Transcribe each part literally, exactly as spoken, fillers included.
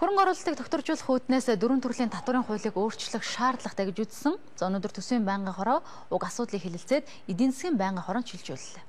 Хөрөнгө оруулалтыг тогтворжуулах үүднээс дөрвөн төрлийн татварын хуулийг өөрчлөх шаардлагатай гэж үзсэн. За өнөөдөр төсвийн байнгын хороо уг асуудлыг хэлэлцээд эдийн засгийн байнгын хороонд шилжүүллээ.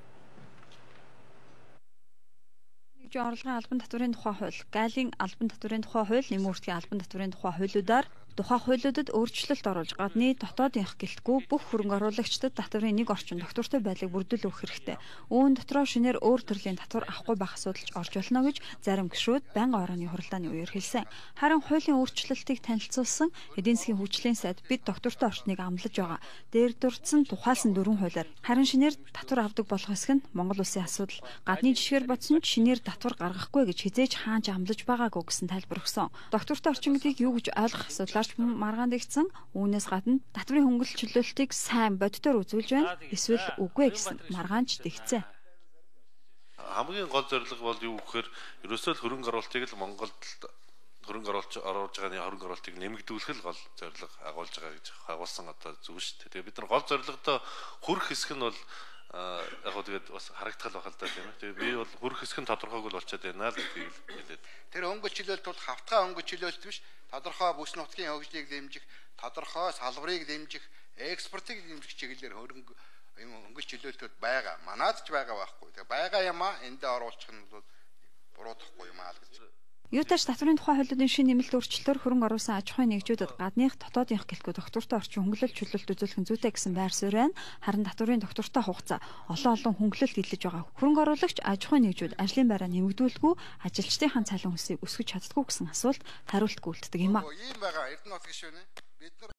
Нэгжийн орлогын албан татварын тухай хууль, гаалийн албан татварын тухай хууль, нэмийн үртгийн албан татварын тухай хуулиудаар тухай хуулиудад өөрчлөлт оруулж гадны дотоодынх гэлтгүй бүх хөрөнгө оруулагчдад татварын нэг орчин тогтвортой байдлыг бүрдүүлэх хэрэгтэй. Үүн дотроо шинээр өөр төрлийн татвар авахгүй байх асуудалч орж болно гэж зарим гишүүд байнгын хорооны хуралдааны үеэр хэлсэн. Харин хуулийн өөрчлөлтийг танилцуулсан эдийн засгийн хүчлийн сайд бид тогтвортой орчныг амлаж байгаа. Дээр дурдсан тухайлсан дөрвөн хуулиар харин шинээр татвар авдаг болох хэсэг нь Монгол улсын асуудал. Гадны жишгээр бодсон ч шинээр татвар гаргахгүй гэж хизээж хаанч амлаж байгаагүй гэсэн тайлбар өгсөн. Тогтвортой орчин гэдгийг юу гэж ойлгох асуудал маргаанд игцэн үүнээс гадна татварын хөнгөлөлт чөлөөлтийг сайн бодитоор үзүүлж байна эсвэл үгүй гэсэн маргаанч тэгцээ. Хамгийн гол зорилго бол юу гэхээр ерөөсөө л хөрөнгө оруулалтыг л Монголд хөрөнгө оруулж оруулж байгаа хөрөнгө оруулалтыг нэмэгдүүлэх л гол зорилго агуулж байгаа гэж агуулсан одоо зөв шүү дээ. Тэгээ бид нар гол зорилгодоо хүрэх хэсэг нь бол яг гоо тэгээд бас харагдах л байна л да тийм ээ. Тэгээ би бол хүрэх хэсэг нь тодорхойгүй л болчиход байна л гэдгийг хэлээд. Тэр өнгө чөлөөлт бол хавтгай өнгө чөлөөлт биш. Тодорхой бүс нутгийн хөгжлийг дэмжих, тодорхой салбарыг дэмжих, экспортыг дэмжих чиглэлээр хөрөнгө өнгө чөлөөлтүүд байгаа. Манайд ч байгаа байхгүй. Тэгээ байгаа юмаа эндээ оруулах нь бол буруудахгүй юм аа л гэж. Юутааш татварын тухай хуулиудын шинэ нэмэлт өөрчлөлтөөр хөрөнгө оруулсан аж ахуйн нэгжүүдэд гадных дотоодынх гэлтгүй тогтвортой орчин хөнгөлөлт чөлөөлт үзүүлэх нь зүйтэй гэсэн байр суурь байна. Харин татварын тогтвортой хугацаа олон олон хөнгөлөлт илж байгаа. Хөрөнгө оруулагч аж ахуйн нэгжүүд ажлын байраа нэмэгдүүлэхгүй ажилчдын цалин өсөйг өсгөж чаддгүй гэсэн асуулт хариулт гүйлтдэг юм а. Ийм байгаа Эрдэнэ нутгийн шөнө. Бид